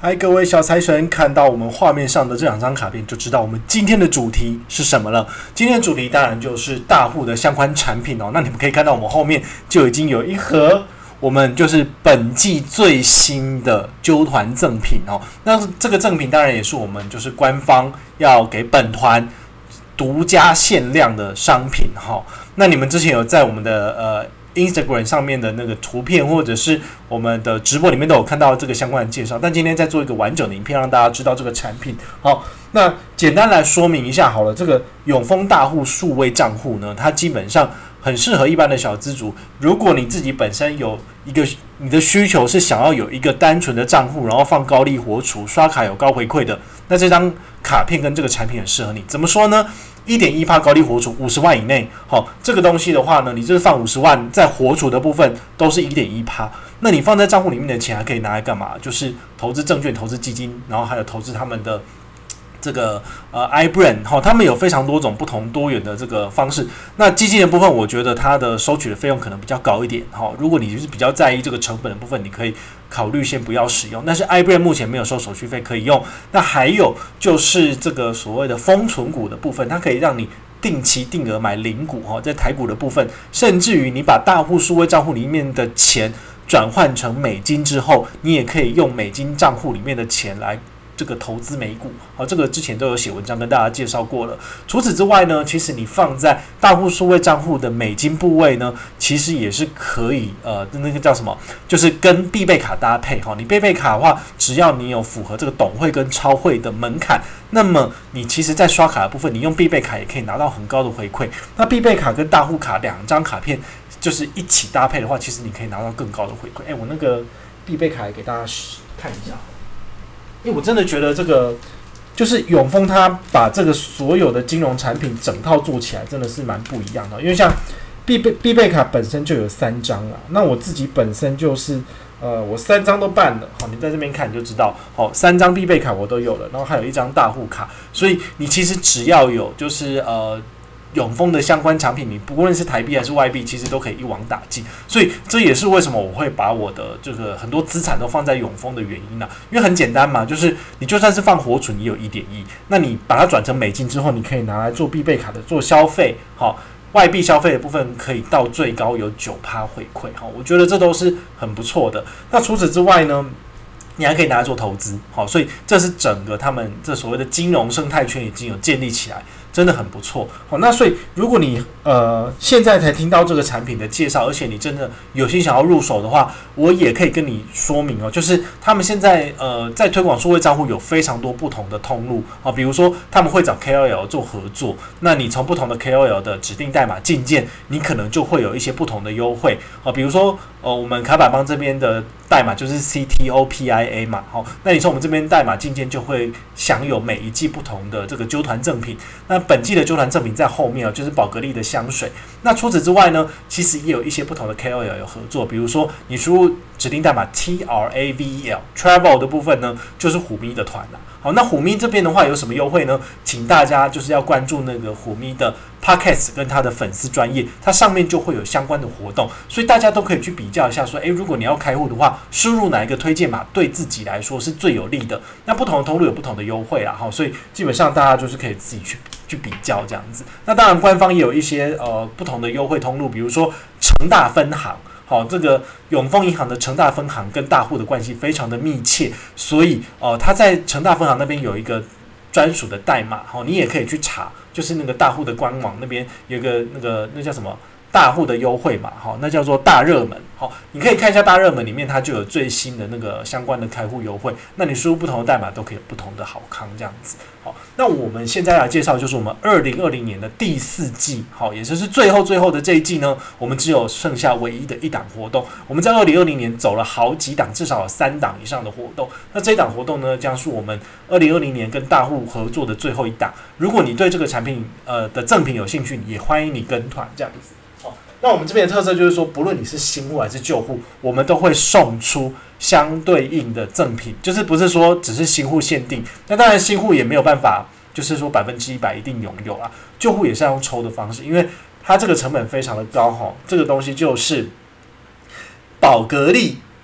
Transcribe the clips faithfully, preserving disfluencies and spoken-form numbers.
嗨，各位小财神，看到我们画面上的这两张卡片，就知道我们今天的主题是什么了。今天的主题当然就是大户的相关产品哦。那你们可以看到，我们后面就已经有一盒我们就是本季最新的揪团赠品哦。那这个赠品当然也是我们就是官方要给本团独家限量的商品哈、哦。那你们之前有在我们的呃Instagram 上面的那个图片，或者是我们的直播里面都有看到这个相关的介绍，但今天再做一个完整的影片，让大家知道这个产品。好，那简单来说明一下好了，这个永丰大户数位账户呢，它基本上很适合一般的小资族。如果你自己本身有一个你的需求是想要有一个单纯的账户，然后放高利活储，刷卡有高回馈的，那这张卡片跟这个产品很适合你。怎么说呢？一点一趴高利活储，五十万以内，好，这个东西的话呢，你就是放五十万，在活储的部分都是一点一趴。那你放在账户里面的钱还可以拿来干嘛？就是投资证券、投资基金，然后还有投资他们的这个呃 iBrain 哈，他们有非常多种不同多元的这个方式。那基金的部分，我觉得它的收取的费用可能比较高一点哈。如果你就是比较在意这个成本的部分，你可以考虑先不要使用。但是 iBrain 目前没有收手续费可以用。那还有就是这个所谓的封存股的部分，它可以让你定期定额买零股哈，在台股的部分，甚至于你把大户数位账户里面的钱转换成美金之后，你也可以用美金账户里面的钱来这个投资美股，好，这个之前都有写文章跟大家介绍过了。除此之外呢，其实你放在大户数位账户的美金部位呢，其实也是可以，呃，那个叫什么，就是跟必备卡搭配哈。你必备卡的话，只要你有符合这个董会跟超会的门槛，那么你其实在刷卡的部分，你用必备卡也可以拿到很高的回馈。那必备卡跟大户卡两张卡片就是一起搭配的话，其实你可以拿到更高的回馈。哎，我那个必备卡也给大家看一下。因为我真的觉得这个就是永丰，他把这个所有的金融产品整套做起来，真的是蛮不一样的。因为像必备必备卡本身就有三张啊，那我自己本身就是呃，我三张都办了。好，你在这边看你就知道，好，三张必备卡我都有了，然后还有一张大户卡，所以你其实只要有就是呃。永丰的相关产品，你不论是台币还是外币，其实都可以一网打尽。所以这也是为什么我会把我的这个很多资产都放在永丰的原因啦、啊。因为很简单嘛，就是你就算是放活储，你有 一点一， 那你把它转成美金之后，你可以拿来做必备卡的做消费，好，外币消费的部分可以到最高有 百分之九 回馈，好，我觉得这都是很不错的。那除此之外呢？你还可以拿来做投资，好，所以这是整个他们这所谓的金融生态圈已经有建立起来，真的很不错。好，那所以如果你呃现在才听到这个产品的介绍，而且你真的有心想要入手的话，我也可以跟你说明哦，就是他们现在呃在推广数位账户有非常多不同的通路啊，比如说他们会找 K O L 做合作，那你从不同的 K O L 的指定代码进件，你可能就会有一些不同的优惠啊，比如说呃我们卡百邦这边的代码就是 C T O P I A 嘛，好，那你从我们这边代码进件就会享有每一季不同的这个揪团赠品。那本季的揪团赠品在后面啊，就是宝格丽的香水。那除此之外呢，其实也有一些不同的 K O L 有合作，比如说你输入指定代码 T R A V E L Travel 的部分呢，就是虎咪的团啦。好，那虎咪这边的话有什么优惠呢？请大家就是要关注那个虎咪的 Podcast 跟他的粉丝专页，它上面就会有相关的活动，所以大家都可以去比较一下说，诶，如果你要开户的话，输入哪一个推荐码对自己来说是最有利的。那不同的通路有不同的优惠啦，好，所以基本上大家就是可以自己去去比较这样子。那当然官方也有一些呃不同的优惠通路，比如说成大分行。好，这个永丰银行的成大分行跟大户的关系非常的密切，所以呃，他在成大分行那边有一个专属的代码，好，你也可以去查，就是那个大户的官网那边有一个那个那叫什么大户的优惠码，好，那叫做大热门，好，你可以看一下大热门里面它就有最新的那个相关的开户优惠，那你输入不同的代码都可以有不同的好康这样子。好，那我们现在来介绍就是我们二零二零年的第四季，好，也就是最后最后的这一季呢，我们只有剩下唯一的一档活动。我们在二零二零年走了好几档，至少有三档以上的活动。那这一档活动呢，将是我们二零二零年跟大户合作的最后一档。如果你对这个产品呃的赠品有兴趣，也欢迎你跟团这样子。好，那我们这边的特色就是说，不论你是新户还是旧户，我们都会送出相对应的赠品，就是不是说只是新户限定。那当然新户也没有办法，就是说百分之一百一定拥有啦。旧户也是要用抽的方式，因为它这个成本非常的高哈。这个东西就是宝格丽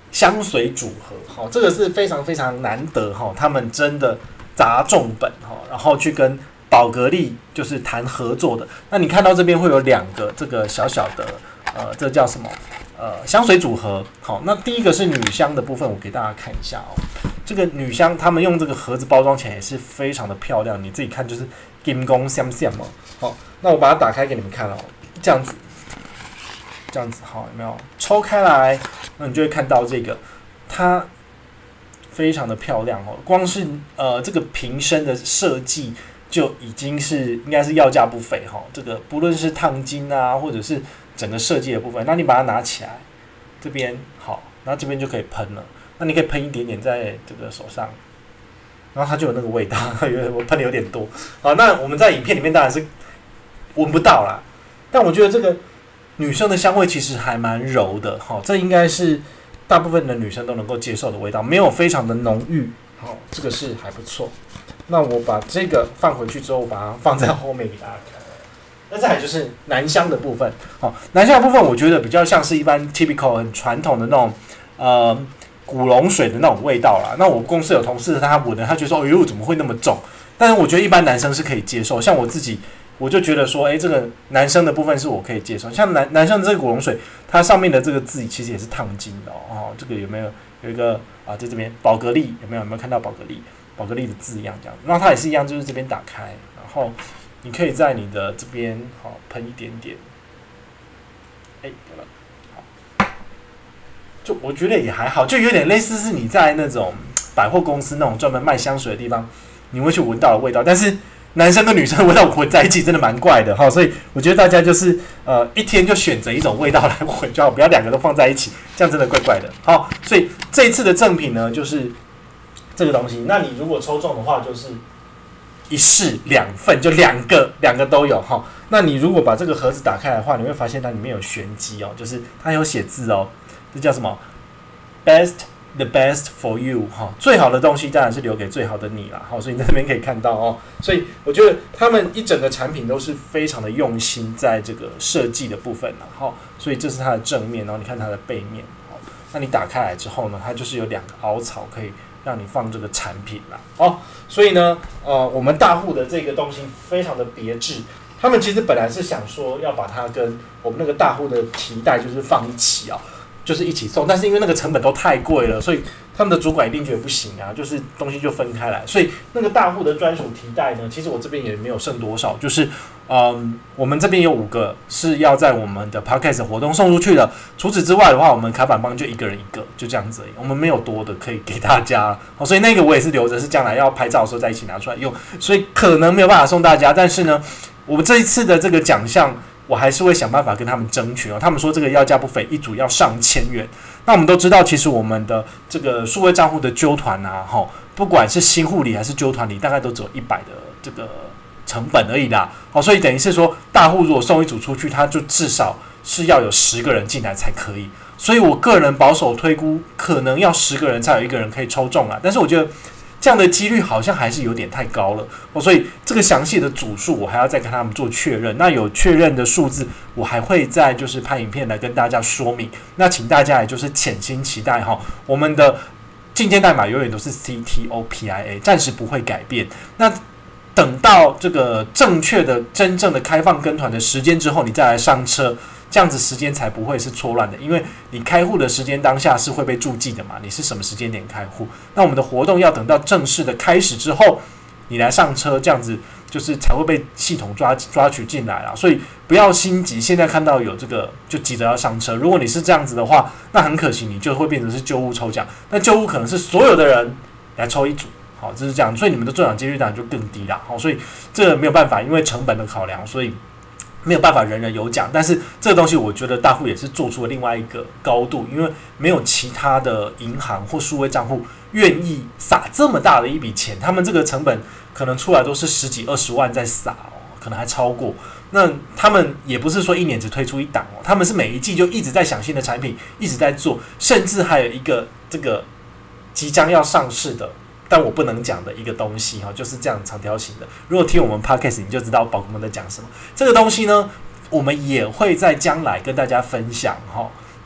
香水组合，好，这个是非常非常难得哈，他们真的砸重本哈，然后去跟宝格丽就是谈合作的。那你看到这边会有两个这个小小的呃，这叫什么？呃，香水组合。好，那第一个是女香的部分，我给大家看一下哦。这个女香，他们用这个盒子包装起来也是非常的漂亮，你自己看就是金光闪闪哦。好，那我把它打开给你们看哦，这样子，这样子，好，有没有？抽开来，那你就会看到这个，它非常的漂亮哦。光是呃这个瓶身的设计就已经是应该是要价不菲哈。这个不论是烫金啊，或者是整个设计的部分，那你把它拿起来，这边好，然后这边就可以喷了。那你可以喷一点点在这个手上，然后它就有那个味道，我喷的有点多。好，那我们在影片里面当然是闻不到啦，但我觉得这个女生的香味其实还蛮柔的，好，这应该是大部分的女生都能够接受的味道，没有非常的浓郁，好，这个是还不错。那我把这个放回去之后，我把它放在后面给大家看。那再来就是男香的部分，好，男香的部分我觉得比较像是一般 typical 很传统的那种呃古龙水的那种味道啦。那我公司有同事他闻了，他觉得说，哎呦怎么会那么重？但是我觉得一般男生是可以接受，像我自己。我就觉得说，哎，这个男生的部分是我可以接受，像男男生的这个古龙水，它上面的这个字其实也是烫金的 哦, 哦。这个有没有有一个啊，在这边宝格丽有没有有没有看到宝格丽宝格丽的字一样这样？然后它也是一样，就是这边打开，然后你可以在你的这边好喷一点点，哎，有了，好，就我觉得也还好，就有点类似是你在那种百货公司那种专门卖香水的地方，你会去闻到的味道，但是。男生跟女生的味道混在一起真的蛮怪的哈，所以我觉得大家就是呃一天就选择一种味道来混就好，不要两个都放在一起，这样真的怪怪的。好，所以这一次的赠品呢就是这个东西。那你如果抽中的话，就是一式两份，就两个两个都有哈。那你如果把这个盒子打开来的话，你会发现它里面有玄机哦，就是它有写字哦，这叫什么 ？Best。The best for you 哈，最好的东西当然是留给最好的你啦。好，所以你在这边可以看到哦。所以我觉得他们一整个产品都是非常的用心在这个设计的部分啦。好，所以这是它的正面，然后你看它的背面。好，那你打开来之后呢，它就是有两个凹槽可以让你放这个产品啦。哦，所以呢，呃，我们大户的这个东西非常的别致。他们其实本来是想说要把它跟我们那个大户的提袋就是放一起啊。就是一起送，但是因为那个成本都太贵了，所以他们的主管一定觉得不行啊，就是东西就分开来。所以那个大户的专属提袋呢，其实我这边也没有剩多少，就是嗯，我们这边有五个是要在我们的 podcast 活动送出去的。除此之外的话，我们卡板帮就一个人一个，就这样子而已，我们没有多的可以给大家。哦，所以那个我也是留着，是将来要拍照的时候再一起拿出来用，所以可能没有办法送大家。但是呢，我们这一次的这个奖项。我还是会想办法跟他们争取哦。他们说这个要价不菲，一组要上千元。那我们都知道，其实我们的这个数位账户的揪团啊，哈，不管是新户里还是揪团里，大概都只有一百的这个成本而已啦。好，所以等于是说，大户如果送一组出去，他就至少是要有十个人进来才可以。所以我个人保守推估，可能要十个人才有一个人可以抽中啦。但是我觉得。这样的几率好像还是有点太高了哦，所以这个详细的组数我还要再跟他们做确认。那有确认的数字，我还会再就是拍影片来跟大家说明。那请大家也就是潜心期待哈，我们的进阶代码永远都是 C T O P I A， 暂时不会改变。那等到这个正确的、真正的开放跟团的时间之后，你再来上车。这样子时间才不会是错乱的，因为你开户的时间当下是会被注记的嘛，你是什么时间点开户？那我们的活动要等到正式的开始之后，你来上车，这样子就是才会被系统抓抓取进来啦。所以不要心急，现在看到有这个就急着要上车。如果你是这样子的话，那很可惜，你就会变成是旧屋抽奖。那旧屋可能是所有的人来抽一组，好，就是这样，所以你们的中奖几率当然就更低啦。好，所以这个没有办法，因为成本的考量，所以。没有办法人人有奖，但是这个东西我觉得大户也是做出了另外一个高度，因为没有其他的银行或数位账户愿意撒这么大的一笔钱，他们这个成本可能出来都是十几二十万在撒哦，可能还超过。那他们也不是说一年只推出一档哦，他们是每一季就一直在想新的产品，一直在做，甚至还有一个这个即将要上市的。但我不能讲的一个东西哈，就是这样长条形的。如果听我们 podcast， 你就知道宝可梦在讲什么。这个东西呢，我们也会在将来跟大家分享哈。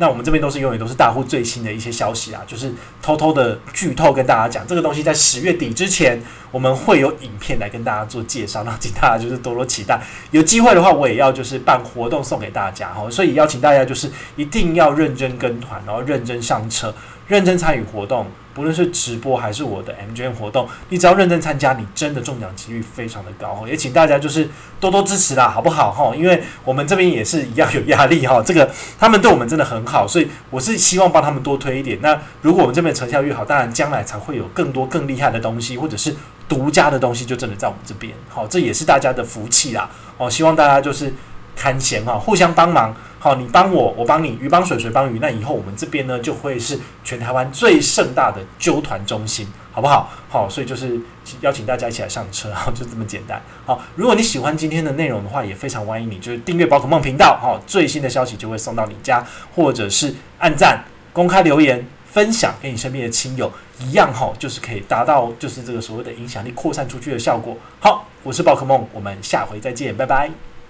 那我们这边都是永远都是大户最新的一些消息啊，就是偷偷的剧透跟大家讲，这个东西在十月底之前我们会有影片来跟大家做介绍，那请大家就是多多期待。有机会的话，我也要就是办活动送给大家哈，所以邀请大家就是一定要认真跟团，然后认真上车，认真参与活动。不论是直播还是我的 M G M 活动，你只要认真参加，你真的中奖几率非常的高。也请大家就是多多支持啦，好不好哈？因为我们这边也是一样有压力哈。这个他们对我们真的很好，所以我是希望帮他们多推一点。那如果我们这边成效越好，当然将来才会有更多更厉害的东西，或者是独家的东西，就真的在我们这边。好，这也是大家的福气啦。哦，希望大家就是看闲哈，互相帮忙。好，你帮我，我帮你，鱼帮水，水帮鱼。那以后我们这边呢，就会是全台湾最盛大的揪团中心，好不好？好，所以就是邀请大家一起来上车，就这么简单。好，如果你喜欢今天的内容的话，也非常欢迎你就是订阅宝可梦频道，好，最新的消息就会送到你家，或者是按赞、公开留言、分享给你身边的亲友，一样哈，就是可以达到就是这个所谓的影响力扩散出去的效果。好，我是宝可梦，我们下回再见，拜拜。